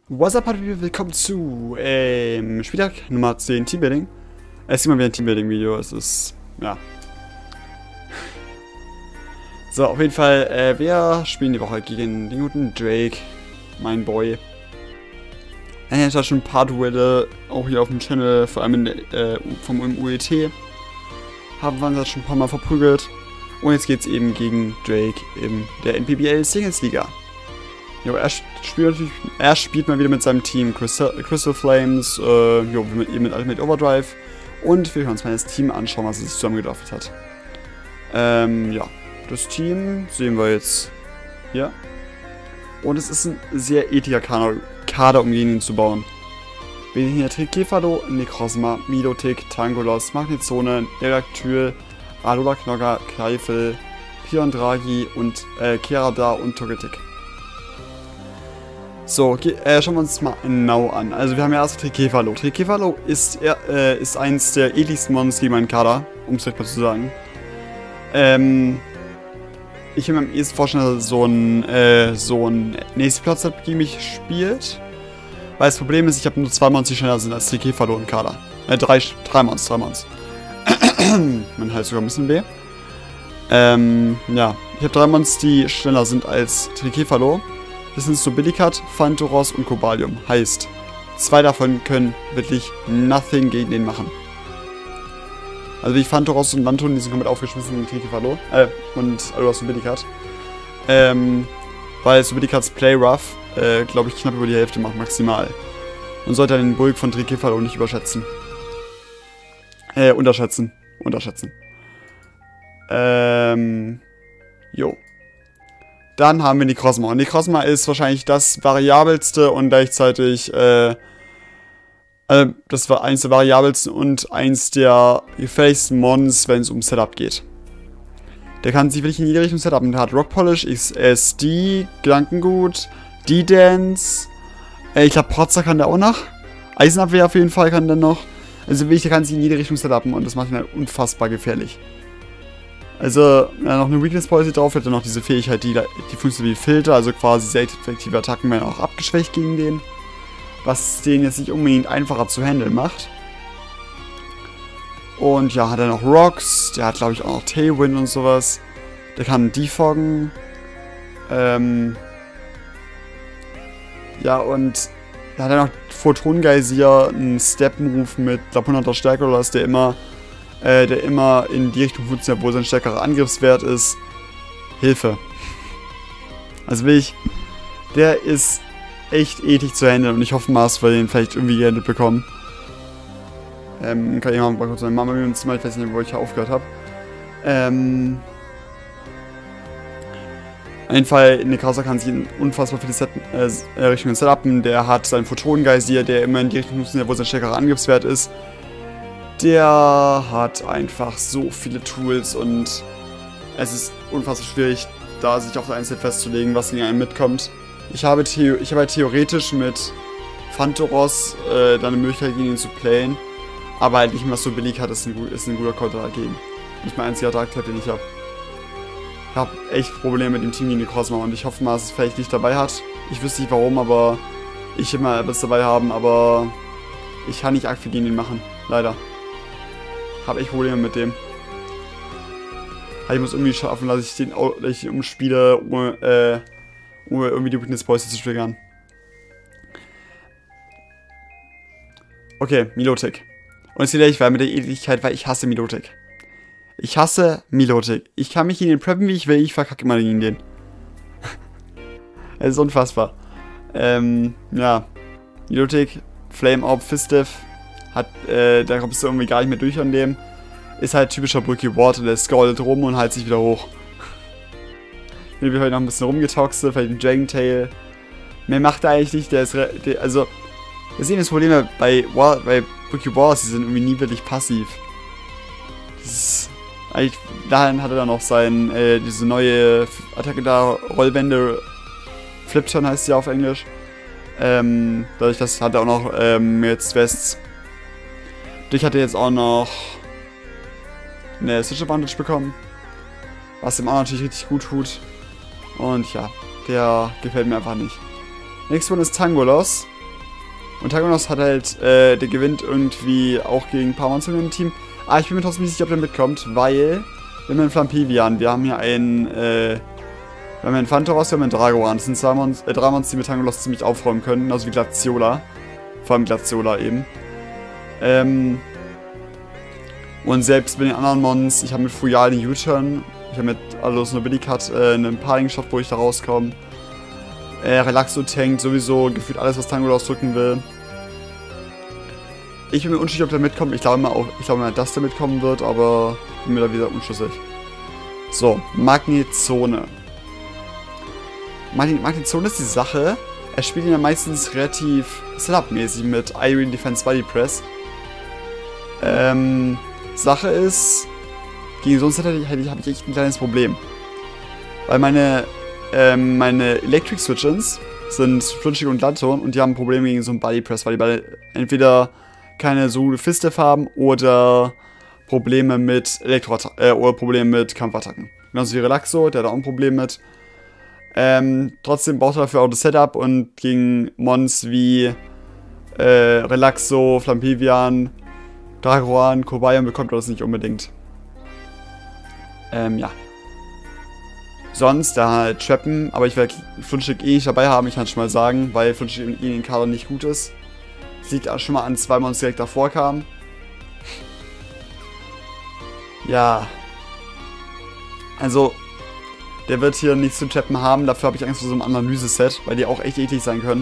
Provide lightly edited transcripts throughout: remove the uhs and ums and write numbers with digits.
What's up, Leute? Willkommen zu Spieltag Nummer 10 Teambuilding. Es ist immer wieder ein Teambuilding-Video, es ist, ja. So, auf jeden Fall, wir spielen die Woche gegen den guten Drake, mein Boy. Er hat schon ein paar Duelle, auch hier auf dem Channel, vor allem vom UET. Haben wir uns schon ein paar Mal verprügelt. Und jetzt geht's eben gegen Drake in der NPBL Singles Liga. Jo, er spielt mal wieder mit seinem Team Crystal Flames, mit Ultimate Overdrive. Und wir können uns mal das Team anschauen, was er sich zusammengedacht hat. Ja, das Team sehen wir jetzt hier. Und es ist ein sehr ethischer Kader, um gegen ihn zu bauen. Wir sehen hier Trikefalo, Necrozma, Milotic, Tangolos, Magnezone, Eraktyl, Alola Knogger, Kleifel, Pion Draghi und Keradar und Togetic. So, schauen wir uns mal genau an. Also wir haben ja erst Trikefalo. Trikefalo ist eins der edlichsten Monster in meinem Kader, um es vielleicht mal zu sagen. Ich kann mir am ehesten vorstellen, dass er so ein nächstes Platz hat, gegen mich spielt. Weil das Problem ist, ich habe nur 2 Monster, die schneller sind als Trikefalo im Kader. 3 Monster. Mein Hals sogar ein bisschen weh. Ja, ich habe 3 Monster, die schneller sind als Trikefalo. Das sind Sobilikat, Phantoros und Cobalium. Heißt, 2 davon können wirklich nothing gegen den machen. Also wie Phantoros und Lanton, die sind komplett aufgeschmissen gegen Trikefalo. Und Alolas Sobilikat. Weil Sobilikats Play Rough, glaube ich, knapp über die Hälfte macht, maximal. Und sollte den Bulk von Trikefalo nicht überschätzen. Unterschätzen. Jo. Dann haben wir Necrozma. Und Necrozma ist wahrscheinlich das variabelste und gleichzeitig, das war eins der variabelsten und eins der gefährlichsten Mons, wenn es um Setup geht. Der kann sich wirklich in jede Richtung setupen. Der hat Rock Polish, XSD, Gedankengut, D-Dance. Ich glaube, Protzer kann der auch noch. Eisenabwehr auf jeden Fall kann der noch. Also wirklich, der kann sich in jede Richtung setupen und das macht ihn halt unfassbar gefährlich. Also, noch eine Weakness Policy drauf, hat er noch diese Fähigkeit, die funktioniert wie Filter, also quasi sehr effektive Attacken werden auch abgeschwächt gegen den. Was den jetzt nicht unbedingt einfacher zu handeln macht. Und ja, hat er noch Rocks, der hat glaube ich auch noch Tailwind und sowas. Der kann defoggen. Ja, und da hat er noch Photon-Geysir, einen Step-Move mit, glaube 100er Stärke oder was, der immer in die Richtung funktioniert, wo sein stärkerer Angriffswert ist. Hilfe. Also wirklich, der ist echt ethisch zu handeln und ich hoffe mal, dass wir den vielleicht irgendwie gehandelt bekommen. Kann ich mal kurz meine Mama im Zimmer, ich weiß nicht, wo ich aufgehört habe. Auf jeden Fall, Necrozma kann sich in unfassbar viele Richtungen setupen. Der hat seinen Photon-Geysir, der immer in die Richtung funktioniert, wo sein stärkerer Angriffswert ist. Der hat einfach so viele Tools und es ist unfassbar schwierig, da sich auf ein Set festzulegen, was gegen einen mitkommt. Ich habe halt theoretisch mit Phantoros dann eine Möglichkeit, gegen ihn zu playen, aber halt nicht mehr so billig hat, ist ein guter Konter dagegen. Nicht mein einziger Dark-Type, den ich habe. Ich habe echt Probleme mit dem Team gegen Necrozma und ich hoffe mal, dass es vielleicht nicht dabei hat. Ich wüsste nicht warum, aber ich will mal etwas dabei haben, aber ich kann nicht arg viel gegen ihn machen. Leider. Habe echt Probleme mit dem. Ich muss irgendwie schaffen, dass ich den umspiele, um irgendwie die Weakness Policy zu triggern. Okay, Milotic. Und jetzt wieder ich war mit der Edlichkeit, weil ich hasse Milotic. Ich hasse Milotic. Ich kann mich gegen den preppen, wie ich will, ich verkacke immer gegen den. Es ist unfassbar. Ja. Milotic, Flame Orb, Fistiff. Da kommst du irgendwie gar nicht mehr durch an dem. Ist halt typischer Brookie Water, der scrollt rum und heilt sich wieder hoch. Hier wird heute noch ein bisschen rumgetoxet, vielleicht ein Dragon Tail. Mehr macht er eigentlich nicht, also, wir sehen das Problem bei Brookie Wars, die sind irgendwie nie wirklich passiv. Dahin hat er dann noch diese neue Attacke da, Rollwände, Flipturn heißt sie auf Englisch. Dadurch, das hat er auch noch jetzt Wests. Dadurch hat er jetzt auch noch eine Switch Advantage bekommen, was ihm auch natürlich richtig gut tut. Und ja, der gefällt mir einfach nicht. Nächstes One ist Tangolos. Und Tangolos hat halt, der gewinnt irgendwie auch gegen ein paar Monster im Team. Aber ich bin mir trotzdem nicht sicher, ob der mitkommt, weil wir haben einen Flampivian, wir haben hier einen, Phantoros, wir haben einen Dragoran. Das sind drei Monster, die mit Tangolos ziemlich aufräumen können, also wie Glaciola. Vor allem Glaciola eben. Und selbst mit den anderen Mons, ich habe mit Fuyal den U-Turn, ich habe mit Alos Nobilicat einen Paring-Shot, wo ich da rauskomme. Relaxo tankt sowieso gefühlt alles, was Tango ausdrücken will. Ich bin mir unschlüssig, ob der mitkommt. Ich glaube mal, dass der mitkommen wird, aber bin mir da wieder unschlüssig. So, Magnezone. Magnezone ist die Sache. Er spielt ihn ja meistens relativ Setup-mäßig mit Irene Defense Body Press. Sache ist, gegen so ein Setup habe ich echt ein kleines Problem. Weil meine Electric Switch-Ins sind Flunchig und Glanton und die haben Probleme gegen so einen Body Press, weil die beide entweder keine so gute Fistef haben oder Probleme mit oder Probleme mit Kampfattacken. Genauso wie Relaxo, der hat auch ein Problem mit. Trotzdem braucht er dafür auch das Setup und gegen Mons wie Relaxo, Flampivian, Dragoran, Kobayan bekommt er das nicht unbedingt. Ja. Sonst, da halt Trappen, aber ich werde Flunchig eh nicht dabei haben, ich kann es schon mal sagen, weil Flunchig in den Kader nicht gut ist. Das liegt auch schon mal an 2 Monster, die direkt davor kamen. Ja. Also, der wird hier nichts zu trappen haben, dafür habe ich Angst vor so einem Analyse-Set, weil die auch echt eklig sein können.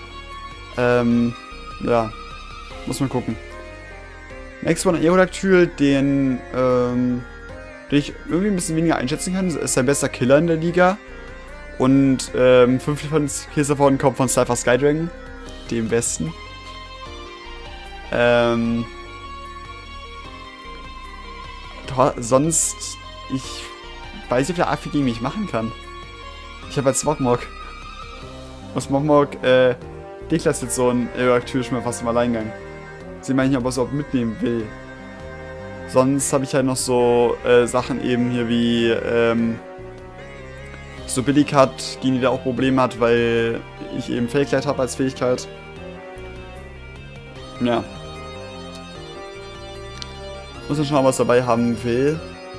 Ja. Muss man gucken. Nächstes Mal ein Aerodactyl, den ich irgendwie ein bisschen weniger einschätzen kann. Ist sein bester Killer in der Liga. Und 5 Kills davon kommt von Cypher Skydragon, dem besten. Sonst, ich weiß nicht, ob der A4 gegen mich machen kann. Ich habe halt Smogmog. Und Smogmog, deklasst jetzt so ein Aerodactyl schon mal fast im Alleingang. Deswegen meine ich, ob er es überhaupt mitnehmen will. Sonst habe ich halt noch so Sachen eben hier wie so Billikat, gegen die der auch Probleme hat, weil ich eben Fähigkeit habe als Fähigkeit. Ja. Muss man schon mal was dabei haben will.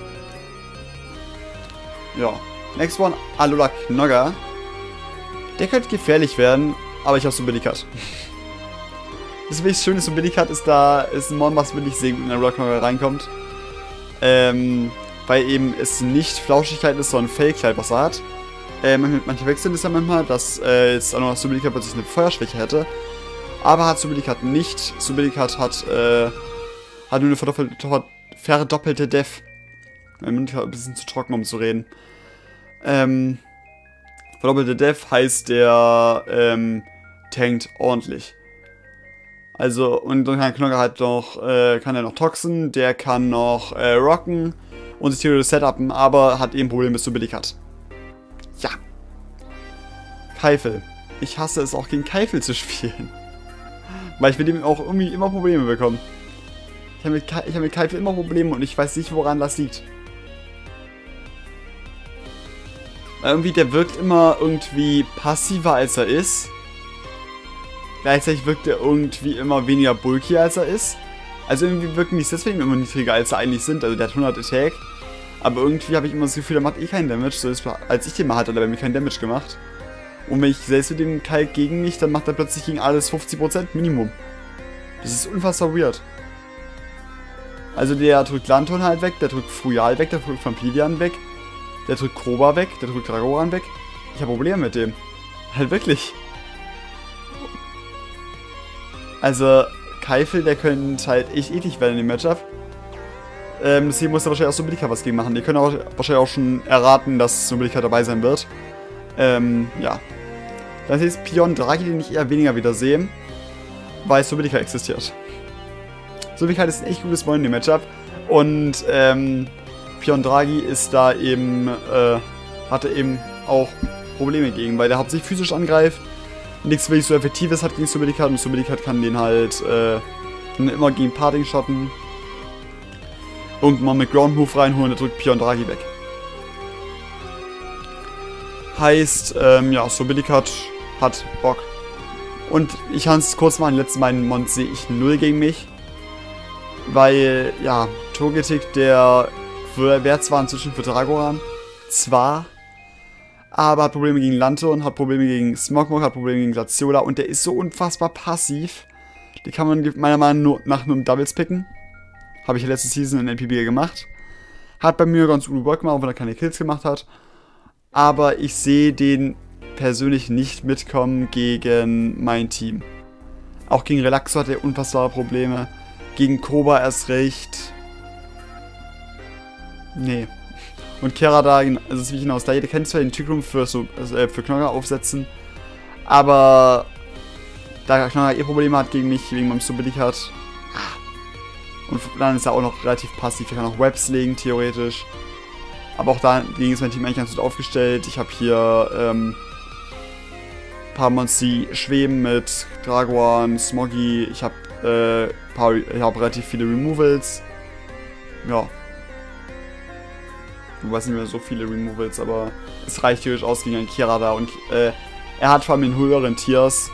Ja. Next one, Alola Knogger. Der könnte gefährlich werden, aber ich habe so Billikat. Das ist wirklich schön, dass so Billikat ist ein Mon, was wirklich sehr gut in der Alola Knogger reinkommt. Weil eben es nicht Flauschigkeit ist, sondern Fähigkeit, was er hat. Manche wechseln es ja manchmal, dass jetzt auch noch Subilikat plötzlich eine Feuerschwäche hätte. Aber hat Subilikat nicht. Subilikat hat nur eine verdoppelte Def. Mein Mund ist ein bisschen zu trocken, um zu reden. Verdoppelte Def heißt, der tankt ordentlich. Also, und dann kann Knogger halt noch, kann er noch Toxen, der kann noch rocken und sich theoretisch setupen, aber hat eben Probleme mit Subilikat. Ja. Keifel. Ich hasse es auch gegen Keifel zu spielen. Weil ich mit dem auch irgendwie immer Probleme bekomme. Ich habe mit Keifel immer Probleme und ich weiß nicht, woran das liegt. Weil irgendwie, der wirkt immer irgendwie passiver, als er ist. Gleichzeitig wirkt er irgendwie immer weniger bulky, als er ist. Also irgendwie wirken die Stats immer niedriger, als sie eigentlich sind. Also der hat 100 Attack. Aber irgendwie habe ich immer das Gefühl, der macht eh keinen Damage. So ist, als ich den mal hatte, hat er bei mir keinen Damage gemacht. Und wenn ich selbst mit dem Kalk gegen mich, dann macht er plötzlich gegen alles 50% Minimum. Das ist unfassbar weird. Also der drückt Lanton halt weg, der drückt Fuyal weg, der drückt Vampirian weg, der drückt Kroba weg, der drückt Dragoran weg. Ich habe Probleme mit dem. Halt wirklich. Also Keifel, der könnte halt echt eklig werden in dem Matchup. Deswegen muss er wahrscheinlich auch Subilikat was gegen machen. Die können auch wahrscheinlich auch schon erraten, dass Subilikat dabei sein wird. Ja. Dann ist jetzt Pion Draghi, den ich eher weniger wieder sehe, weil Subilikat existiert. Subilikat ist ein echt gutes Mon in dem Matchup. Und Pion Draghi ist da eben, hatte eben auch Probleme gegen, weil der hauptsächlich physisch angreift, nichts wirklich so Effektives hat gegen Subilikat und Subilikat kann den halt immer gegen Parting shotten. Irgendwann mit Ground Move reinholen, der drückt Pion Draghi weg. Heißt, ja, Subilikat hat Bock Und ich kann es kurz machen, letzten meinen Mons sehe ich 0 gegen mich. Weil, ja, Togetic, der wehrt zwar inzwischen für Dragoran, zwar, aber hat Probleme gegen Lanturn, hat Probleme gegen Smogmog, hat Probleme gegen Glaciola und der ist so unfassbar passiv. Die kann man meiner Meinung nach nur im Doubles picken. Habe ich ja letzte Season in NPB gemacht. Hat bei mir ganz gut Work gemacht, auch wenn er keine Kills gemacht hat. Aber ich sehe den persönlich nicht mitkommen gegen mein Team. Auch gegen Relaxo hat er unfassbare Probleme. Gegen Koba erst recht. Nee. Und Kerada, also das ist wie hinaus. Da jeder kennt zwar den Typrum für Knocker aufsetzen. Aber da Knocker Probleme hat gegen mich, wegen meinem Subbillig hat. Und dann ist er auch noch relativ passiv. Er kann auch Webs legen, theoretisch. Aber auch dagegen ist mein Team eigentlich ganz gut aufgestellt. Ich habe hier ein paar Monster, die schweben mit Dragoan, Smoggy. Ich habe relativ viele Removals. Ja. Ich weiß nicht mehr so viele Removals, aber es reicht theoretisch aus gegen einen Kirada. Und er hat vor allem in höheren Tiers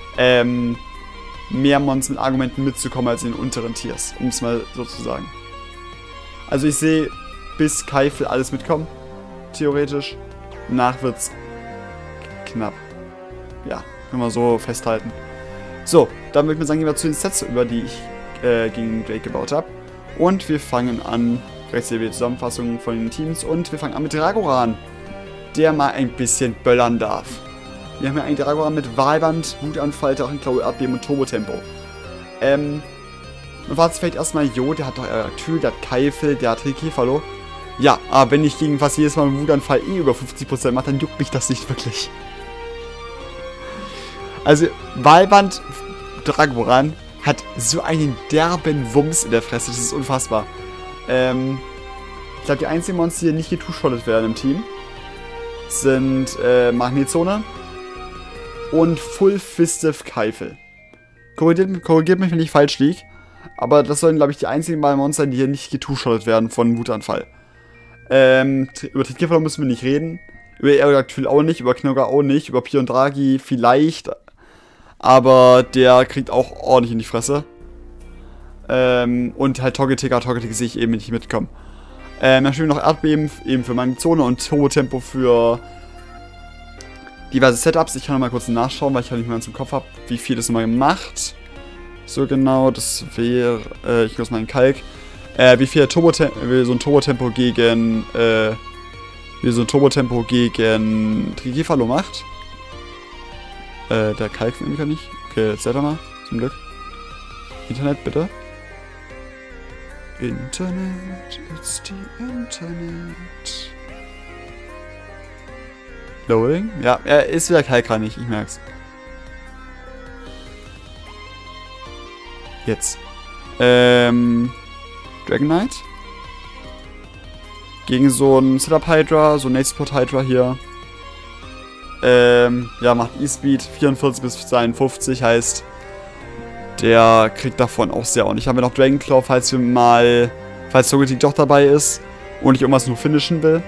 mehr Mons mit Argumenten mitzukommen als in den unteren Tiers, um es mal so zu sagen. Also ich sehe bis Keifel alles mitkommen, theoretisch. Danach wird's knapp. Ja, können wir so festhalten. So, dann würde ich mal sagen, gehen wir zu den Sets, über die ich gegen Drake gebaut habe. Und wir fangen an, rechts hier die Zusammenfassung von den Teams, und wir fangen an mit Dragoran, der mal ein bisschen böllern darf. Wir haben ja einen Dragoran mit Wahlband, Wutanfall, Drachenklaue, Erdbeben und Turbotempo. Man war vielleicht erstmal, jo, der hat doch Atyl, der hat Keifel, der hat Rikefalo. Ja, aber wenn ich gegen fast jedes Mal einen Wutanfall über 50% mache, dann juckt mich das nicht wirklich. Also, Wahlband Dragoran hat so einen derben Wumms in der Fresse, das ist unfassbar. Ich glaube, die einzigen Monster, die nicht getushottet werden im Team, sind Magnetzone und Full Fistive Keifel. Korrigiert mich, wenn ich falsch liege, aber das sollen, glaube ich, die einzigen beiden Monster, die hier nicht getushottet werden von Wutanfall. Über Trikefalo müssen wir nicht reden, über Aerodactyl auch nicht, über Knoga auch nicht, über Pion Draghi vielleicht, aber der kriegt auch ordentlich in die Fresse. Und halt Togetic sehe ich eben nicht mitkommen. Dann spielen wir noch Erdbeben eben für Magnetzone und Turbotempo für diverse Setups. Ich kann noch mal kurz nachschauen, weil ich halt nicht mehr ganz im Kopf habe, wie viel das nochmal macht. So genau, das wäre, ich muss mal in Kalk. Wie viel so ein Turbotempo gegen Trigefalo macht. Der Kalk nehme ich ja nicht. Okay, jetzt seht ihr mal, zum Glück. Internet, bitte. Internet, it's the Internet. Loading? Ja, er ist wieder kalkranig, ich merk's. Jetzt. Dragon Knight. Gegen so ein Setup Hydra, so ein Nate Support Hydra hier. Ja, macht E-Speed 44 bis 52, heißt, der kriegt davon auch sehr ordentlich. Haben wir noch Dragonclaw, falls Togetic doch dabei ist und ich irgendwas nur finishen will.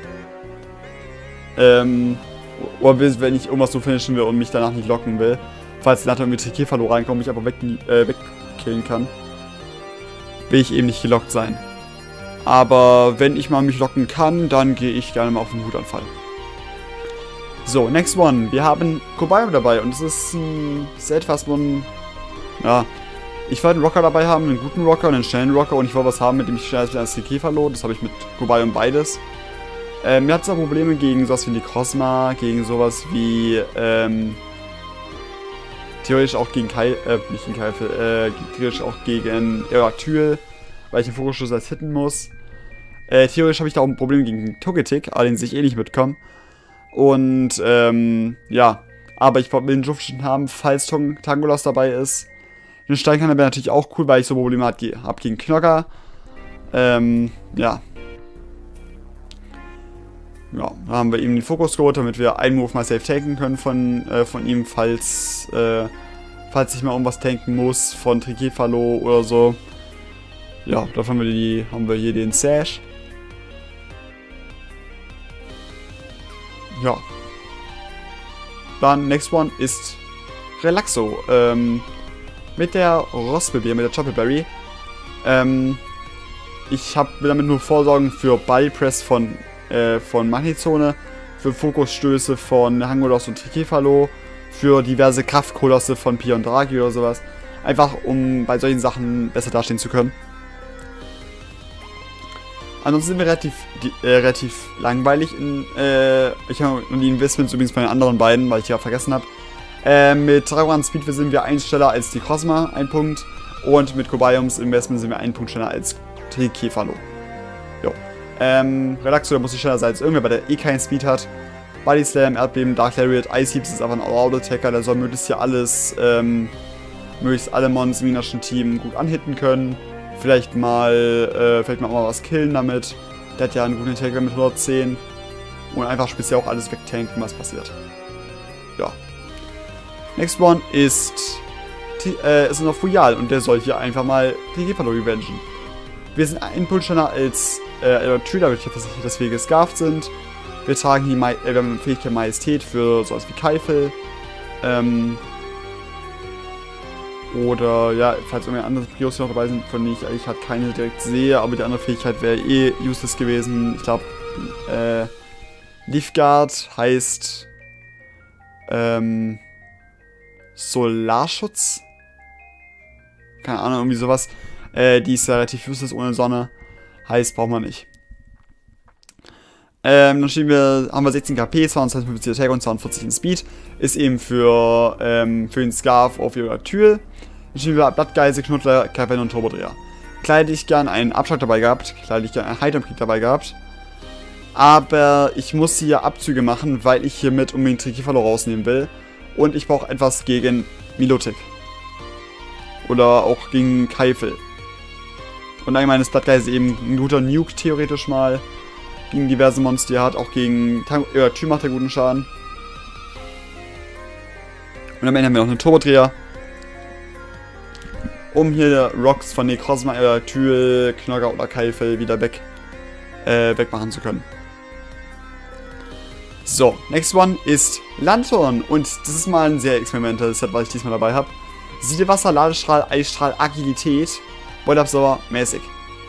Oder wenn ich irgendwas nur finishen will und mich danach nicht locken will. Falls nachher irgendwie Trikefalo reinkommt, mich aber wegkillen kann, will ich eben nicht gelockt sein. Aber wenn ich mal mich locken kann, dann gehe ich gerne mal auf den Wutanfall. So, next one. Wir haben Cobayo dabei und es ist ein Set, was man... Ja, ich wollte einen Rocker dabei haben, einen guten Rocker und einen schnellen Rocker, und ich wollte was haben, mit dem ich schneller als Trikefalo. Das habe ich mit Cobayo und beides. Mir hat es auch Probleme gegen sowas wie die Cosma, gegen sowas wie, theoretisch auch gegen theoretisch auch gegen Aerodactyl, weil ich den Fokusstoß als hitten muss. Theoretisch habe ich da auch ein Problem gegen Togetic, aber den sehe ich eh nicht mitkommen. Und, ja, aber ich will den Luftschutz haben, falls Tangolos dabei ist. Den Steinkanner wäre natürlich auch cool, weil ich so Probleme habe gegen Knocker. Ja. Ja, da haben wir ihm den Fokus geholt, damit wir einen Move mal safe tanken können von ihm, falls ich mal irgendwas tanken muss, von Trikefalo oder so. Ja, dafür haben wir hier den Sash. Ja. Dann, next one ist Relaxo. Mit der Rospelbeere, mit der Choppleberry. Ich will damit nur vorsorgen für Body Press von Magnezone, für Fokusstöße von Hangolos und Trikefalo, für diverse Kraftkolosse von Piondragi oder sowas. Einfach, um bei solchen Sachen besser dastehen zu können. Ansonsten sind wir relativ langweilig. Ich habe die Investments übrigens bei den anderen beiden, weil ich ja vergessen habe. Mit Dragon Speed sind wir 1 schneller als die Cosma, 1 Punkt. Und mit Cobaliums Investment sind wir 1 Punkt schneller als Trikefalo. Jo. Relaxo, da muss ich schneller sein als irgendwer, weil der keinen Speed hat. Body Slam, Erdbeben, Dark Lariat, Ice Heaps ist aber ein All-Out-Attacker, der soll möglichst hier alles, möglichst alle Mons im gegnerischen Team gut anhitten können. Vielleicht mal auch mal was killen damit. Der hat ja einen guten Attacker mit 110. Und einfach speziell auch alles wegtanken, was passiert. Ja. Next one ist noch Fuyal und der soll hier einfach mal Trikefalo revengen. Wir sind ein Punkt schneller als Trailer, dass wir gescarft sind. Wir tragen hier wir haben eine Fähigkeit Majestät für sowas wie Keifel. Oder, ja, falls irgendwelche andere Prios noch dabei sind, von denen ich eigentlich halt keine direkt sehe, aber die andere Fähigkeit wäre eh useless gewesen. Ich glaube, Leafguard heißt, Solarschutz? Keine Ahnung, irgendwie sowas. Die ist ja relativ useless ohne Sonne. Heißt, braucht man nicht. Dann haben wir 16 KP, 22 Attack und 42 in Speed. Ist eben für den Scarf auf Euratyl. Dann stehen wir Blattgeise, Knuddler, Kevin und Turbodreher. Klar hätte ich gern einen Abschlag dabei gehabt. Klar hätte ich gern einen Heitemkrieg dabei gehabt. Aber ich muss hier Abzüge machen, weil ich hiermit unbedingt Trikefalo rausnehmen will. Und ich brauche etwas gegen Milotic. Oder auch gegen Keifel. Und allgemein ist Blattgeise eben ein guter Nuke, theoretisch mal. Gegen diverse Monster, die er hat. Auch gegen Euratyl macht er guten Schaden. Und am Ende haben wir noch einen Turbodreher. Um hier Rocks von Necrozma, Euratyl, Knogger oder Keifel wieder wegmachen zu können. So, next one ist Lantern. Und das ist mal ein sehr experimentelles Set, was ich diesmal dabei habe. Siedewasser, Ladestrahl, Eisstrahl, Agilität, Beutelabsauger, mäßig.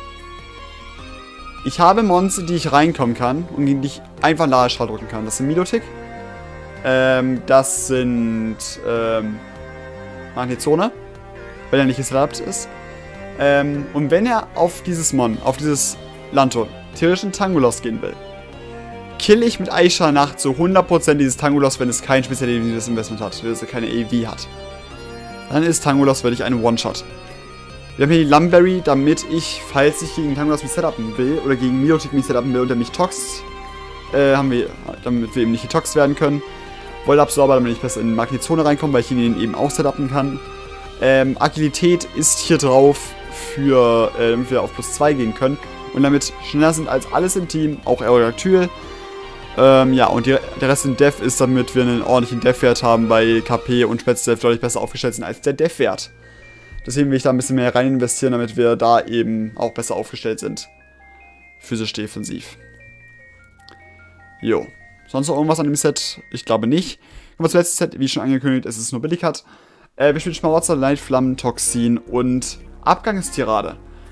Ich habe Monster, die ich reinkommen kann und gegen die ich einfach einen Ladestrahl drücken kann. Das sind Milotic. Das sind Magnezone, wenn er nicht gesetupt ist. Und wenn er auf dieses Lanton, theoretisch einen Tangulos gehen will, kill ich mit Eisstrahl nach zu 100% dieses Tangulos, wenn es kein spezielles Investment hat, wenn es keine AV hat. Dann ist Tangulos wirklich ein One-Shot. Wir haben hier die Lumberry, damit ich, falls ich gegen Tangulos mich setupen will, oder gegen Milotic mich setupen will und der mich toxt, damit wir eben nicht getoxt werden können. Beutelabsauger, damit ich besser in die Magnezone reinkomme, weil ich ihn eben auch setupen kann. Agilität ist hier drauf, damit wir auf +2 gehen können. Und damit schneller sind als alles im Team, auch Euratyl. Ja, und der Rest in Def ist, damit wir einen ordentlichen Def-Wert haben, bei KP und Spätzdef deutlich besser aufgestellt sind als der Def-Wert. Deswegen will ich da ein bisschen mehr rein investieren, damit wir da eben auch besser aufgestellt sind. Physisch defensiv. Jo. Sonst noch irgendwas an dem Set? Ich glaube nicht. Kommen wir zum letzten Set, wie schon angekündigt, es ist nur Billigcut. Wir spielen Schmarotzer, Leitflammen, Toxin und Abgangstirade.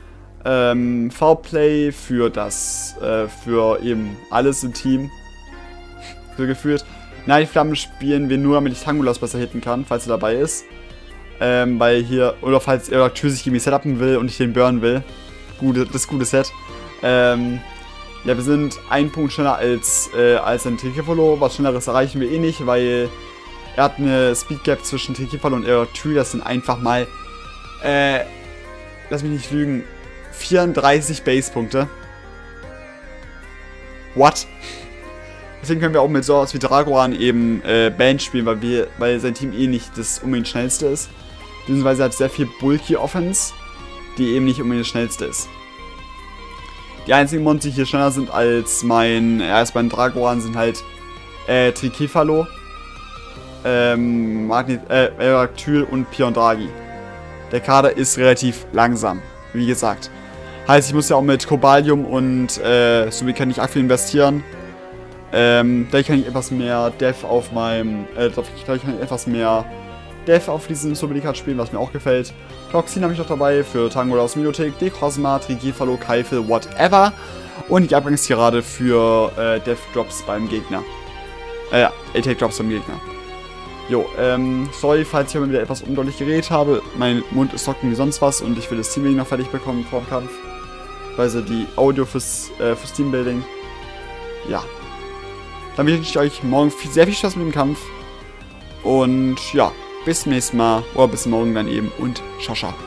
V-Play für eben alles im Team. So geführt. Leitflammen spielen wir nur, damit ich Tangulos besser hitten kann, falls er dabei ist. Weil hier, oder falls er sich gegen mich setupen will und ich den burnen will. Das gute Set. Ja, wir sind 1 Punkt schneller als ein Trikefalo. Was Schnelleres erreichen wir eh nicht, weil er hat eine Speed Gap zwischen Trikefalo und Euratyl. Das sind einfach mal, lass mich nicht lügen, 34 Base-Punkte. What? Deswegen können wir auch mit sowas wie Dragoran eben Band spielen, weil sein Team eh nicht das unbedingt schnellste ist. Beziehungsweise hat sehr viel Bulky Offense, die eben nicht unbedingt das schnellste ist. Die einzigen Monster, die hier schneller sind als mein Dragoran, sind halt Trikefalo, Euratyl und Piondragi. Der Kader ist relativ langsam, wie gesagt. Heißt, ich muss ja auch mit Cobalium und Subi kann ich aktiv investieren. Da kann ich etwas mehr Def auf meinem, da kann ich etwas mehr Death auf diesem Sublikat spielen, was mir auch gefällt. Toxin habe ich noch dabei für Tango aus Minothek, Decosma, Trigefalo, Keifel, whatever. Und die Abgangstirade für Death Drops beim Gegner. Ja, A-Take Drops beim Gegner. Jo, sorry, falls ich heute wieder etwas undeutlich geredet habe. Mein Mund ist trocken wie sonst was und ich will das Teambuilding noch fertig bekommen vor dem Kampf. Also die Audio fürs Teambuilding. Ja. Dann wünsche ich euch morgen sehr viel Spaß mit dem Kampf. Und ja, bis zum nächsten Mal. Oder bis morgen dann eben. Und ciao, ciao.